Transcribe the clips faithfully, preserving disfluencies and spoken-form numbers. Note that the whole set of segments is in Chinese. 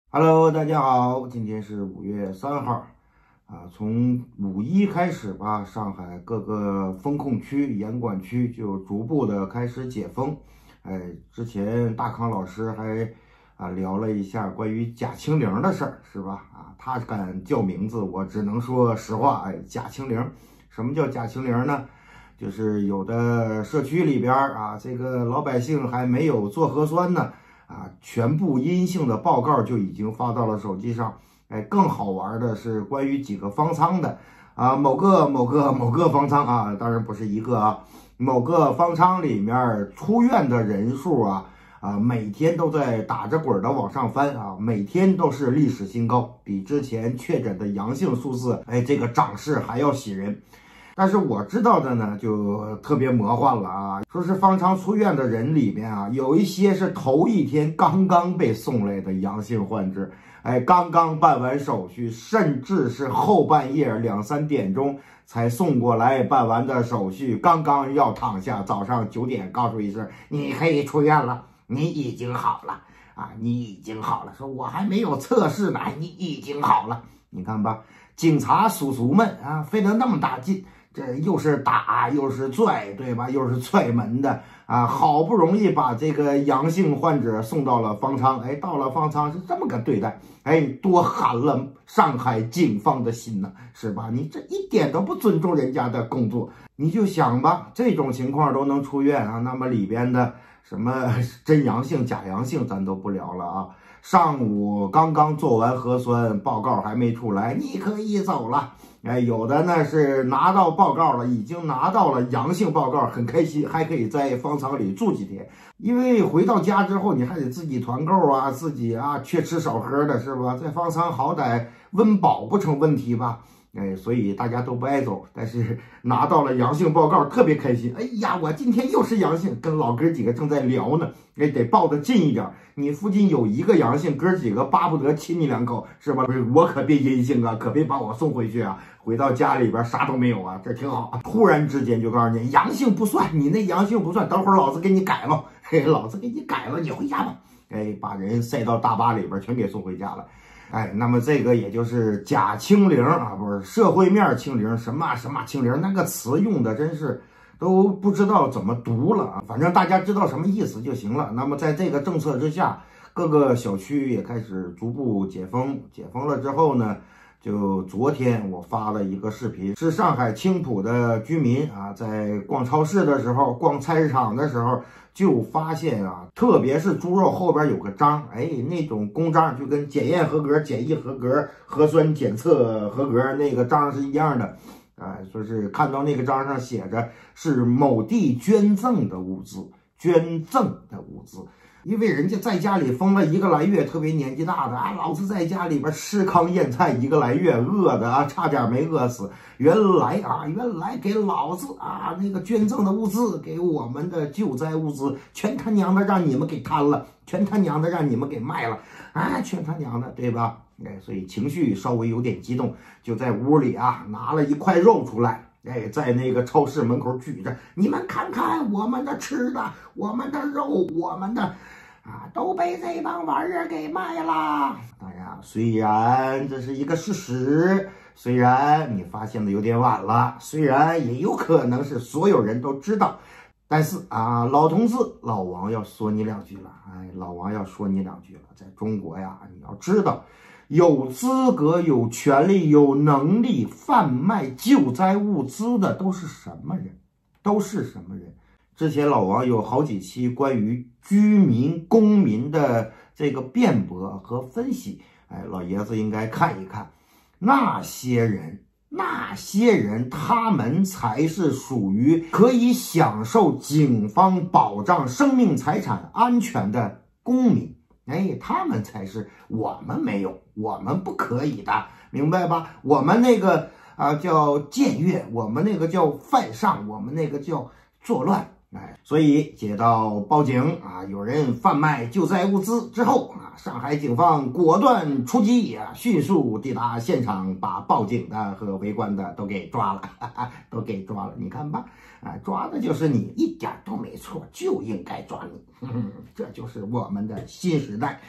Hello，大家好，今天是五月三号，啊，从五一开始吧，上海各个风控区、严管区就逐步的开始解封。哎，之前大康老师还啊聊了一下关于假清零的事儿，是吧？啊，他敢叫名字，我只能说实话。哎，假清零，什么叫假清零呢？就是有的社区里边啊，这个老百姓还没有做核酸呢。啊，全部阴性的报告就已经发到了手机上。哎，更好玩的是关于几个方舱的啊，某个某个某个方舱啊，当然不是一个啊，某个方舱里面出院的人数啊啊，每天都在打着滚的往上翻啊，每天都是历史新高，比之前确诊的阳性数字，哎，这个涨势还要喜人。但是我知道的呢，就特别魔幻了啊！说是方舱出院的人里边啊，有一些是头一天刚刚被送来的阳性患者，哎，刚刚办完手续，甚至是后半夜两三点钟才送过来办完的手续，刚刚要躺下，早上九点告诉一声你可以出院了，你已经好了啊，你已经好了。说我还没有测试呢，你已经好了。你看吧，警察叔叔们啊，费了那么大劲。这又是打又是拽，对吧？又是踹门的啊！好不容易把这个阳性患者送到了方舱，哎，到了方舱是这么个对待，哎，多寒了上海警方的心呢，是吧？你这一点都不尊重人家的工作，你就想吧，这种情况都能出院啊，那么里边的什么真阳性、假阳性咱都不聊了啊。上午刚刚做完核酸，报告还没出来，你可以走了。哎，有的呢是拿到报告了，已经拿到了阳性报告，很开心，还可以在方舱里住几天。因为回到家之后，你还得自己团购啊，自己啊缺吃少喝的，是吧？在方舱好歹温饱不成问题吧？哎，所以大家都不爱走，但是拿到了阳性报告，特别开心。哎呀，我今天又是阳性，跟老哥几个正在聊呢，哎，得抱得近一点。你附近有一个阳性，哥几个巴不得亲你两口，是吧？我可别阴性啊，可别把我送回去啊！回到家里边啥都没有啊，这挺好。突然之间就告诉你，阳性不算，你那阳性不算，等会儿老子给你改了，嘿，老子给你改了，你回家吧。哎，把人塞到大巴里边，全给送回家了。哎，那么这个也就是假清零啊，不是社会面清零，什么什么清零，那个词用的真是都不知道怎么读了啊。反正大家知道什么意思就行了。那么在这个政策之下，各个小区也开始逐步解封。解封了之后呢，就昨天我发了一个视频，是上海青浦的居民啊，在逛超市的时候、逛菜市场的时候，就发现啊，特别是猪肉后边有个章，哎，那种公章就跟检验合格、检疫合格、核酸检测合格那个章是一样的。啊，说是看到那个章上写着是某地捐赠的物资，捐赠的物资。因为人家在家里封了一个来月，特别年纪大的啊，老子在家里边吃糠咽菜一个来月，饿的啊，差点没饿死。原来啊，原来给老子啊那个捐赠的物资，给我们的救灾物资，全他娘的让你们给贪了，全他娘的让你们给卖了啊，全他娘的，对吧？哎，所以情绪稍微有点激动，就在屋里啊拿了一块肉出来。哎，在那个超市门口举着，你们看看我们的吃的，我们的肉，我们的啊，都被这帮玩意儿给卖了。当然，虽然这是一个事实，虽然你发现的有点晚了，虽然也有可能是所有人都知道，但是啊，老同志，老王要说你两句了。哎，老王要说你两句了。在中国呀，你要知道，有资格、有权利、有能力贩卖救灾物资的都是什么人？都是什么人？之前老王有好几期关于居民、公民的这个辩驳和分析，哎，老爷子应该看一看。那些人，那些人，他们才是属于可以享受警方保障生命财产安全的公民。哎，他们才是，我们没有，我们不可以的，明白吧？我们那个啊叫僭越，我们那个叫犯上，我们那个叫作乱。哎，所以接到报警啊，有人贩卖救灾物资之后啊，上海警方果断出击啊，迅速抵达现场，把报警的和围观的都给抓了，哈哈，都给抓了。你看吧，啊，抓的就是你，一点都没错，就应该抓你。呵呵，这就是我们的新时代。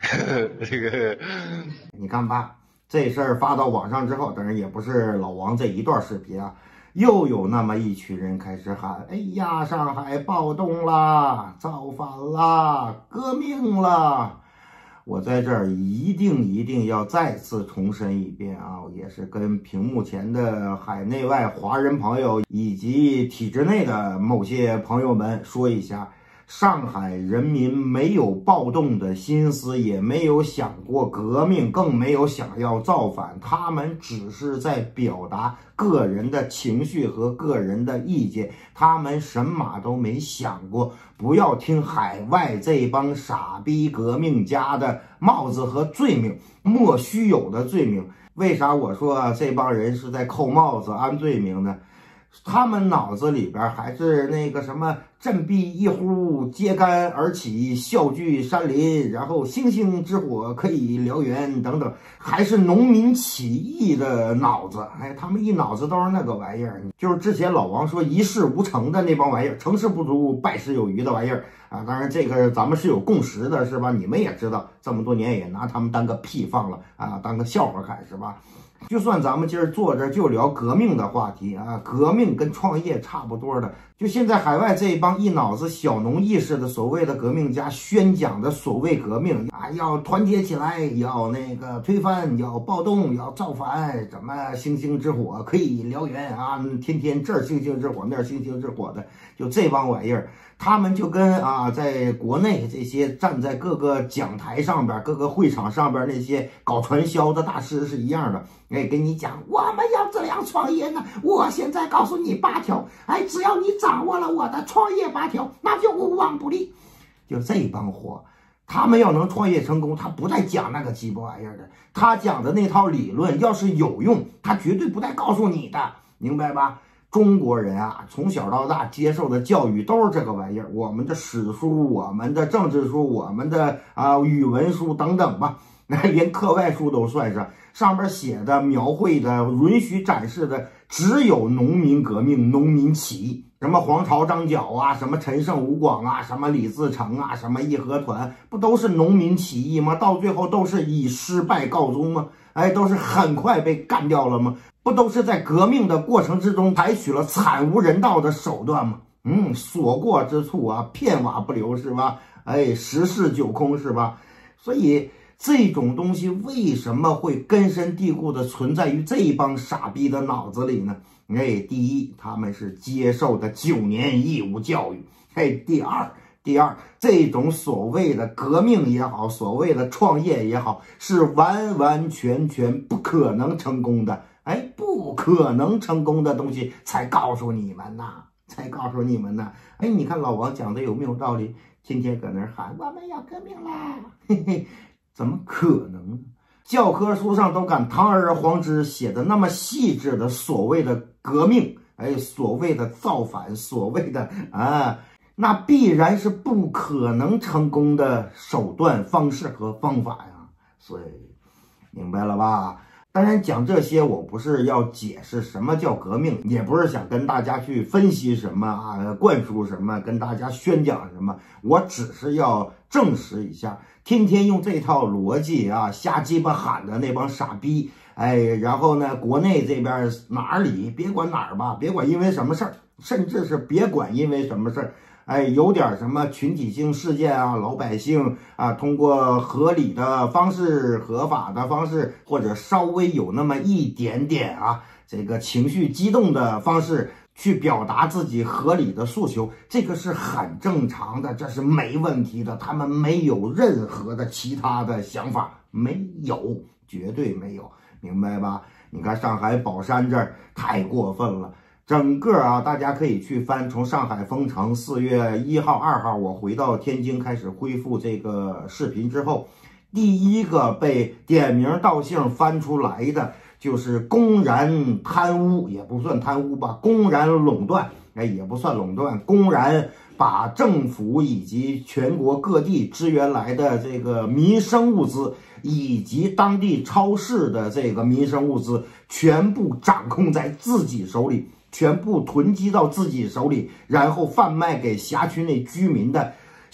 这个， 你看吧，这事儿发到网上之后，当然也不是老王这一段视频啊，又有那么一群人开始喊：“哎呀，上海暴动啦，造反啦，革命啦！”我在这儿一定一定要再次重申一遍啊，也是跟屏幕前的海内外华人朋友以及体制内的某些朋友们说一下。上海人民没有暴动的心思，也没有想过革命，更没有想要造反，他们只是在表达个人的情绪和个人的意见，他们什么都没想过。不要听海外这帮傻逼革命家的帽子和罪名，莫须有的罪名。为啥我说这帮人是在扣帽子安罪名呢？他们脑子里边还是那个什么振臂一呼，揭竿而起，笑聚山林，然后星星之火可以燎原等等，还是农民起义的脑子。哎，他们一脑子都是那个玩意儿，就是之前老王说一事无成的那帮玩意儿，成事不足败事有余的玩意儿啊。当然这个咱们是有共识的，是吧？你们也知道，这么多年也拿他们当个屁放了啊，当个笑话看，是吧？就算咱们今儿坐这就聊革命的话题啊，革命跟创业差不多的。就现在海外这一帮一脑子小农意识的所谓的革命家宣讲的所谓革命啊，要团结起来，要那个推翻，要暴动，要造反，什么星星之火可以燎原啊，天天这儿星星之火那儿星星之火的，就这帮玩意儿。他们就跟啊，在国内这些站在各个讲台上边、各个会场上边那些搞传销的大师是一样的。哎，跟你讲，我们要这样创业呢。我现在告诉你八条，哎，只要你掌握了我的创业八条，那就无往不利。就这帮货，他们要能创业成功，他不带讲那个鸡巴玩意儿的。他讲的那套理论要是有用，他绝对不带告诉你的，明白吧？中国人啊，从小到大接受的教育都是这个玩意儿，我们的史书、我们的政治书、我们的啊语文书等等吧，那连课外书都算上，上面写的、描绘的、允许展示的，只有农民革命、农民起义，什么黄巢张角啊，什么陈胜吴广啊，什么李自成啊，什么义和团，不都是农民起义吗？到最后都是以失败告终吗？哎，都是很快被干掉了吗？不都是在革命的过程之中采取了惨无人道的手段吗？嗯，所过之处啊，片瓦不留，是吧？哎，十室九空，是吧？所以这种东西为什么会根深蒂固的存在于这帮傻逼的脑子里呢？哎，第一，他们是接受的九年义务教育。哎，第二。第二，这种所谓的革命也好，所谓的创业也好，是完完全全不可能成功的。哎，不可能成功的东西才告诉你们呐，才告诉你们呐。哎，你看老王讲的有没有道理？天天搁那儿喊我们要革命啦，嘿嘿，怎么可能呢？教科书上都敢堂而皇之写的那么细致的所谓的革命，哎，所谓的造反，所谓的啊。那必然是不可能成功的手段、方式和方法呀，所以明白了吧？当然讲这些，我不是要解释什么叫革命，也不是想跟大家去分析什么啊、灌输什么、跟大家宣讲什么，我只是要证实一下，天天用这套逻辑啊瞎鸡巴喊的那帮傻逼，哎，然后呢，国内这边哪里别管哪儿吧，别管因为什么事儿，甚至是别管因为什么事儿。哎，有点什么群体性事件啊，老百姓啊，通过合理的方式、合法的方式，或者稍微有那么一点点啊，这个情绪激动的方式去表达自己合理的诉求，这个是很正常的，这是没问题的。他们没有任何的其他的想法，没有，绝对没有，明白吧？你看上海宝山这儿太过分了。整个啊，大家可以去翻，从上海封城四月一号、二号，我回到天津开始恢复这个视频之后，第一个被点名道姓翻出来的就是公然贪污，也不算贪污吧，公然垄断，哎，也不算垄断，公然把政府以及全国各地支援来的这个民生物资，以及当地超市的这个民生物资，全部掌控在自己手里。全部囤积到自己手里，然后贩卖给辖区内居民的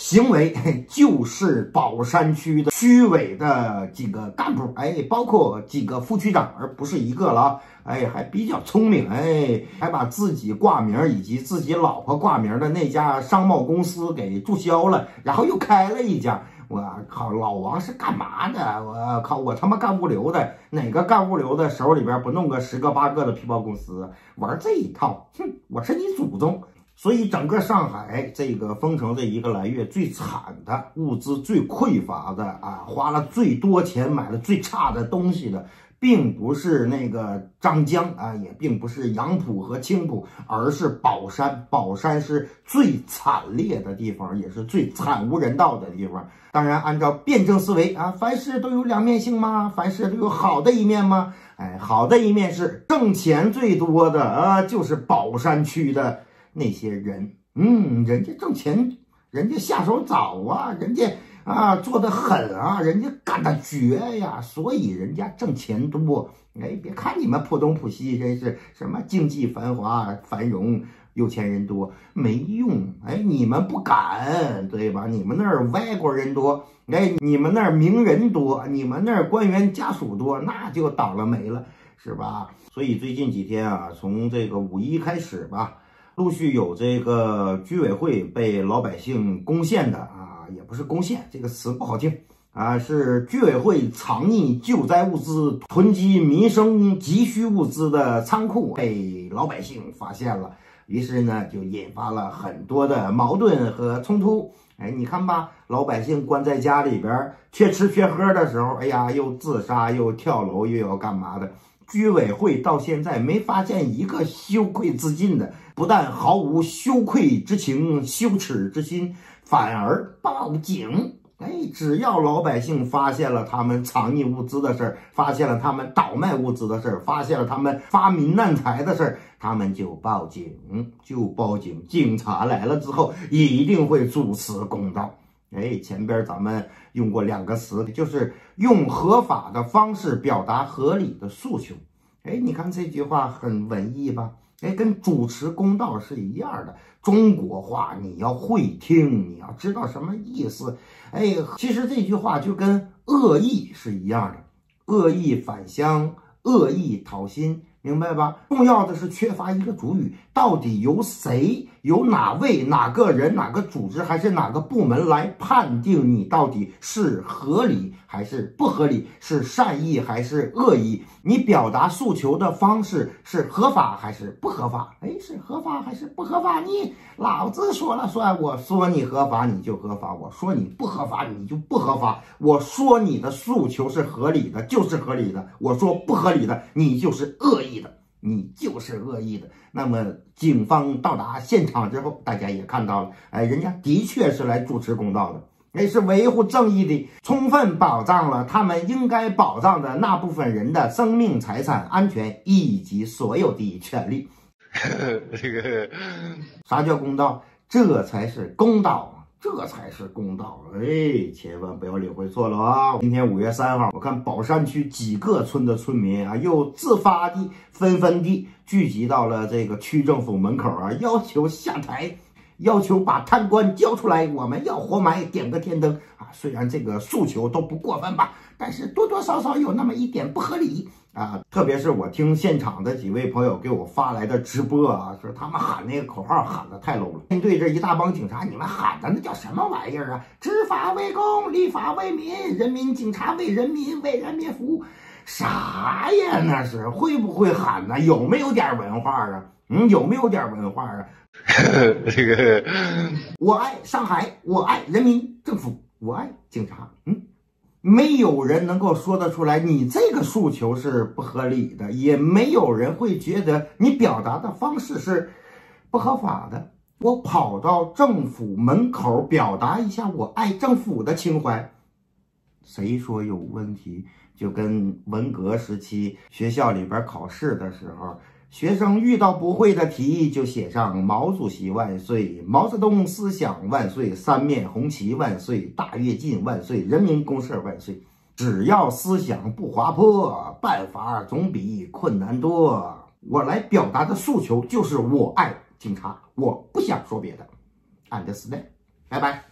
行为就是宝山区的区委的几个干部，哎，包括几个副区长，而不是一个了啊，哎，还比较聪明，哎，还把自己挂名以及自己老婆挂名的那家商贸公司给注销了，然后又开了一家。我靠，老王是干嘛的？我靠，我他妈干物流的，哪个干物流的手里边不弄个十个八个的皮包公司，玩这一套？哼，我是你祖宗！所以整个上海这个封城这一个来月最惨的，物资最匮乏的啊，花了最多钱买了最差的东西的，并不是那个张江啊，也并不是杨浦和青浦，而是宝山。宝山是最惨烈的地方，也是最惨无人道的地方。当然，按照辩证思维啊，凡事都有两面性吗？凡事都有好的一面吗？哎，好的一面是挣钱最多的啊，就是宝山区的那些人。嗯，人家挣钱，人家下手早啊，人家啊做得狠啊，人家干得绝呀，所以人家挣钱多。哎，别看你们浦东浦西真是什么经济繁华繁荣，有钱人多，没用。哎，你们不敢，对吧？你们那儿外国人多，哎，你们那儿名人多，你们那儿官员家属多，那就倒了霉了，是吧？所以最近几天啊，从这个五一开始吧，陆续有这个居委会被老百姓攻陷的啊，也不是攻陷这个词不好听啊，是居委会藏匿救灾物资、囤积民生急需物资的仓库被老百姓发现了，于是呢就引发了很多的矛盾和冲突。哎，你看吧，老百姓关在家里边缺吃缺喝的时候，哎呀，又自杀又跳楼又要干嘛的。居委会到现在没发现一个羞愧自尽的，不但毫无羞愧之情、羞耻之心，反而报警。哎，只要老百姓发现了他们藏匿物资的事儿，发现了他们倒卖物资的事儿，发现了他们发民难财的事儿，他们就报警，就报警。警察来了之后，一定会主持公道。哎，前边咱们用过两个词，就是用合法的方式表达合理的诉求。哎，你看这句话很文艺吧？哎，跟主持公道是一样的。中国话你要会听，你要知道什么意思。哎，其实这句话就跟恶意是一样的，恶意返乡，恶意讨薪，明白吧？重要的是缺乏一个主语，到底由谁、由哪位、哪个人、哪个组织还是哪个部门来判定你到底是合理还是不合理，是善意还是恶意？你表达诉求的方式是合法还是不合法？哎，是合法还是不合法？你老子说了算，我说你合法你就合法，我说你不合法你就不合法，我说你的诉求是合理的就是合理的，我说不合理的你就是恶意的，你就是恶意的。那么警方到达现场之后，大家也看到了，哎，人家的确是来主持公道的，哎，是维护正义的，充分保障了他们应该保障的那部分人的生命、财产安全以及所有的权利。这个啥叫公道？这才是公道，这才是公道。哎，千万不要领会错了啊！今天五月三号，我看宝山区几个村的村民啊，又自发地、纷纷地聚集到了这个区政府门口啊，要求下台。要求把贪官交出来，我们要活埋，点个天灯啊！虽然这个诉求都不过分吧，但是多多少少有那么一点不合理啊。特别是我听现场的几位朋友给我发来的直播啊，说他们喊那个口号喊的太 low 了。面对这一大帮警察，你们喊的那叫什么玩意儿啊？执法为公，立法为民，人民警察为人民，为人民服务。啥呀？那是会不会喊呢？有没有点文化啊？嗯，有没有点文化啊？这个，我爱上海，我爱人民政府，我爱警察。嗯，没有人能够说得出来你这个诉求是不合理的，也没有人会觉得你表达的方式是不合法的。我跑到政府门口表达一下我爱政府的情怀，谁说有问题？就跟文革时期学校里边考试的时候，学生遇到不会的题就写上毛主席万岁，毛泽东思想万岁，三面红旗万岁，大跃进万岁，人民公社万岁。只要思想不滑坡，办法总比困难多。我来表达的诉求就是我爱警察，我不想说别的。Understand？拜拜。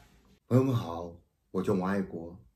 朋友们好，我叫王爱国，